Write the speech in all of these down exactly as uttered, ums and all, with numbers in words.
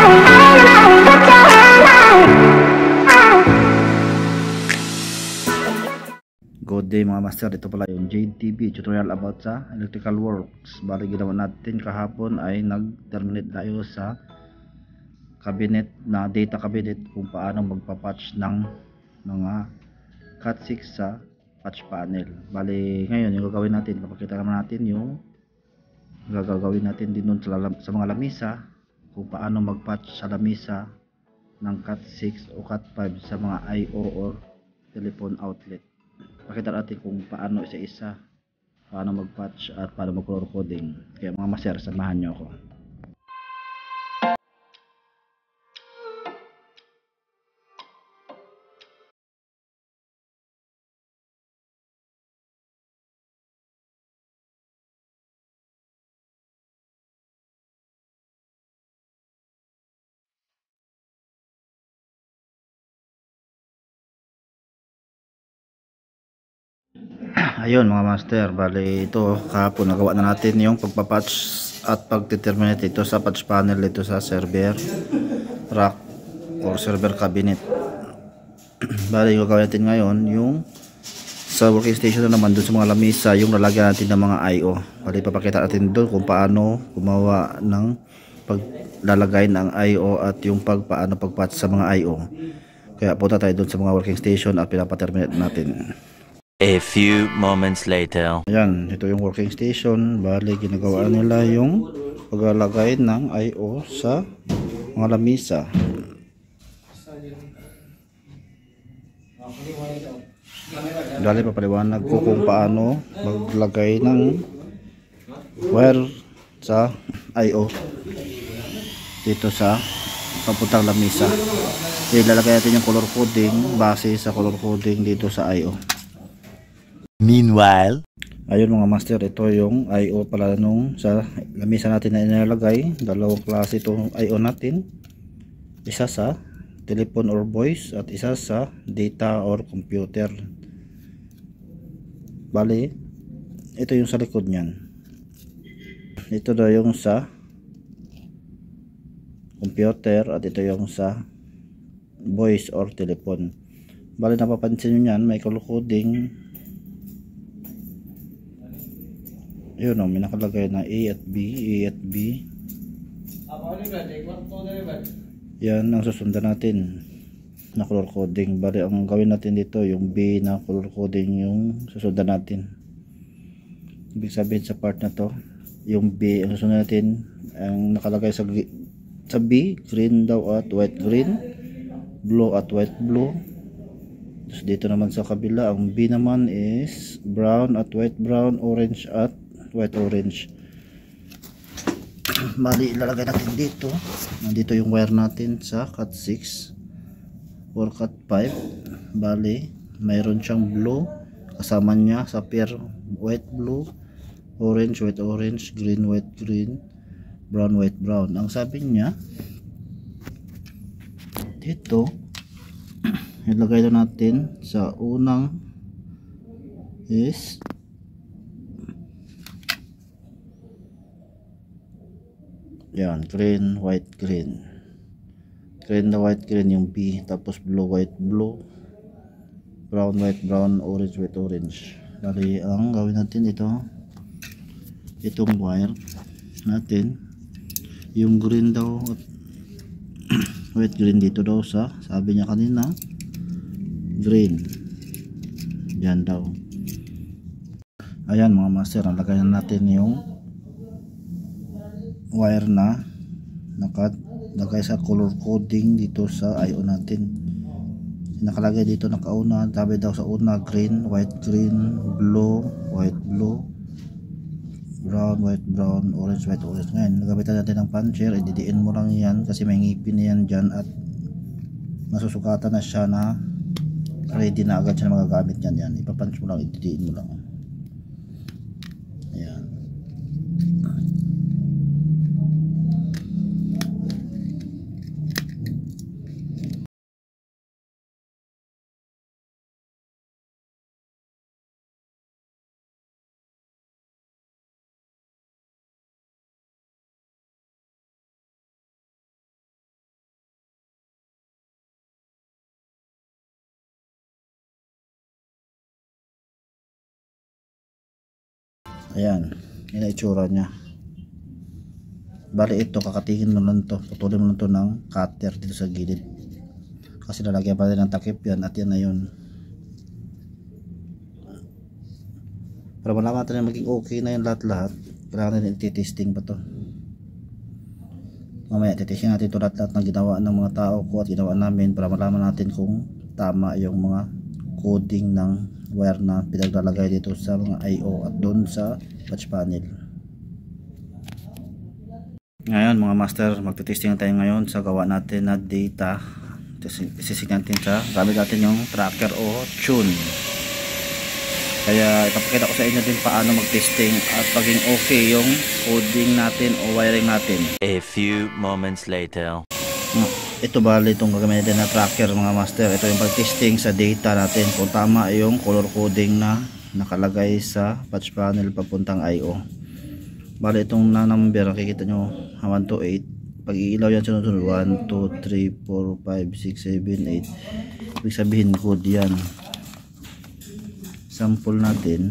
Good day mga master, ito pala yung Jade T V tutorial about sa electrical works. Bali ginawa natin kahapon ay nag-terminate tayo sa cabinet na data cabinet kung paano magpa-patch ng mga cat six sa patch panel. Bali ngayon yung gagawin natin, papakita naman natin yung gagawin natin din nun sa, sa mga lamisa, kung paano mag-patch sa lamisa ng cat six o cat five sa mga I O or telephone outlet. Pakita natin kung paano isa-isa, paano mag-patch at paano mag-color coding. Kaya mga master, samahan nyo ako. Ayun mga master, bali ito kahapon nagawa na natin yung pagpapatch at pagdeterminate ito sa patch panel dito sa server rack or server cabinet. Bali yung gagawin natin ngayon yung sa working station na naman doon sa mga lamisa, yung lalagyan natin ng mga I O. Bali papakita natin doon kung paano gumawa ng paglalagay ng I O at yung pag paano pagpatch sa mga I O. Kaya punta tayo doon sa mga working station at pinapaterminate natin. A few moments later. Ayan, ito yung working station. Bali ginagawa nila yung paglalagay ng I O sa mga lamisa. Bali papaliwanag ko kung paano maglagay ng wire sa I O dito sa papuntang lamisa. Ilalagay natin yung color coding base sa color coding dito sa I O. Meanwhile, ayun mga master, ito yung I O pala nung sa lamisa natin na inilagay. Dalawang klase itong I O natin, isa sa telephone or voice at isa sa data or computer. Bali ito yung sa likod nyan, ito daw yung sa computer at ito yung sa voice or telephone. Bali napapansin nyo yan, may color coding. Yun o, may nakalagay na A at B, A at B. Yan ang susundan natin na color coding. Bali ang gawin natin dito yung B na color coding yung susundan natin. Ibig sabihin sa part na to, yung B ang susundan natin, ang nakalagay sa, sa B, green daw at white green, blue at white blue. Tapos dito naman sa kabila, ang B naman is brown at white brown, orange at white orange. Bali ilalagay natin dito, nandito yung wire natin sa cat six or cat five. Bali mayroon siyang blue, kasama niya sa pair white blue, orange white orange, green white green, brown white brown. Ang sabi niya dito, ilagay na natin sa unang is yan, green white green, green na white green yung B, tapos blue white blue, brown white brown, orange white orange. Bali ang gawin natin ito, itong wire natin, yung green daw at white green dito daw sa, sabi niya kanina green, yan daw. Ayan mga master, lagayan natin yung wire na nakalagay sa color coding dito sa I O natin. Nakalagay dito nakauna, sabi daw sa una green, white green, blue, white blue, brown, white brown, orange, white orange. Ngayon nagamitan natin ng puncher, ididiin mo lang yan kasi may ngipin na yan dyan at masusukatan na siya na ready na agad siya na magagamit yan. Yan ipapunch mo lang, ididiin mo lang. Ayan, yun ang itsura nya. Bali ito, kakatingin mo lang to, putulin mo lang to ng cutter dito sa gilid, kasi lalagyan pa rin ng takip yan. At yan na yun, para malaman natin na maging okay na yung lahat lahat. Kailangan natin ititesting pa to. Mamaya titesting natin ito lahat lahat na ginawa ng mga tao ko at ginawa namin, para malaman natin kung tama yung mga coding ng wire na pinaglalagay dito sa mga I O at doon sa patch panel. Ngayon mga master, magte-testing tayo ngayon sa gawa natin na data. Isisig natin sa gamit natin yung tracker o tune. Kaya ipapakita ko sa inyo din paano mag-testing at paging okay yung coding natin o wiring natin. A few moments later. Ito bali itong gagamitin na tracker mga master. Ito yung pag-testing sa data natin kung tama yung color coding na nakalagay sa patch panel papuntang I O. Bali itong na number nakikita nyo one to eight, pag iilaw yan sunod-sunod one, two, three, four, five, six, seven, eight, ibig sabihin code yan. Sample natin,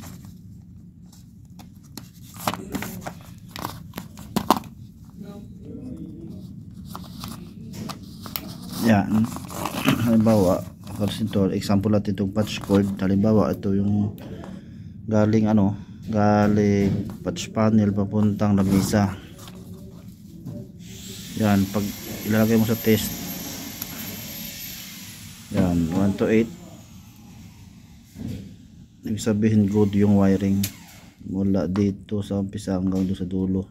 yan. Halimbawa example natin itong patch cord. Halimbawa ito yung galing ano galing patch panel papuntang lamisa. Yan, pag ilalagay mo sa test, yan one to eight, ibig sabihin good yung wiring mula dito sa umpisa hanggang doon sa dulo.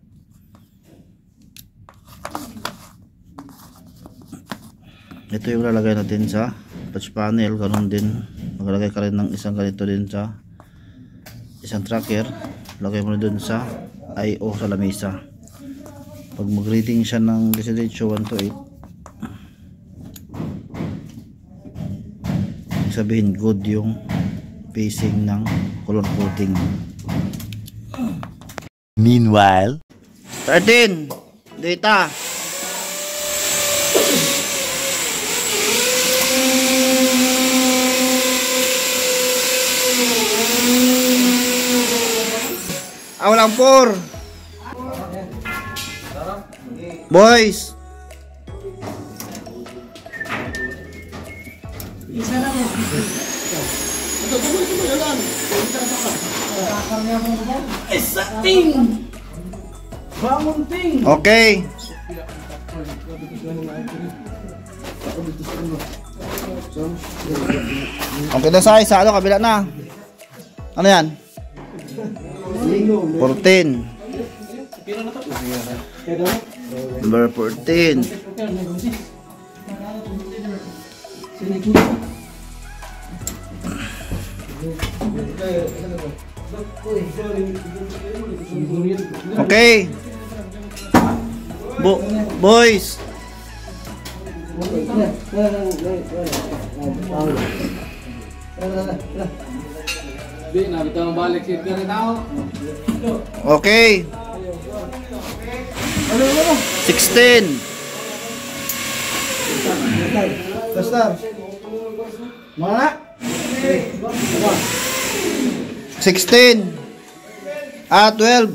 Ito yung lalagay natin sa patch panel. Ganun din, maglalagay ka rin ng isang ganito din sa isang tracker, lagay mo na dun sa I O sa lamesa. Pag mag-reading siya ng diretso one to eight, sabihin good yung pacing ng color coding. Meanwhile, thirteen data. Ah, walang four. Boys. Okay. Okay na sa isa. Ano, kabila na. Ano yan? fourteen. Number fourteen. Okay. Bo boys. Okay. sixteen. Pastor. Mana? sixteen. Ah, twelve.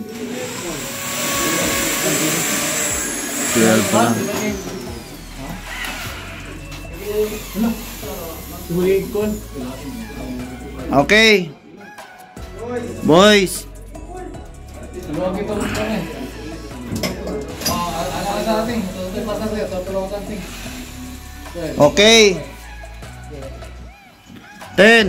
twelve pa lang. Okay. Boys. Okay. ten.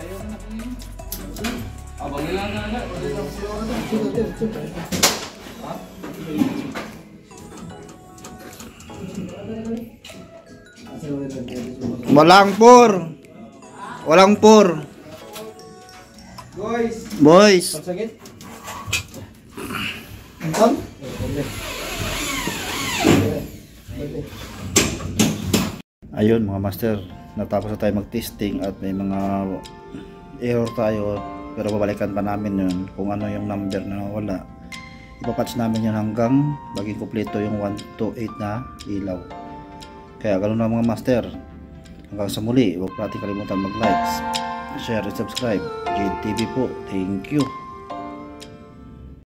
Walang por. Walang por. Boys. Boys. Ayun mga master, natapos na tayo mag-testing at may mga error tayo, pero babalikan pa namin yun kung ano yung number na nawala. Ipapatch namin yun hanggang maging kompleto yung one to eight na ilaw. Kaya ganoon na mga master. Hanggang sa muli, huwag natin kalimutan mag-likes, share, and subscribe. J T V po. Thank you.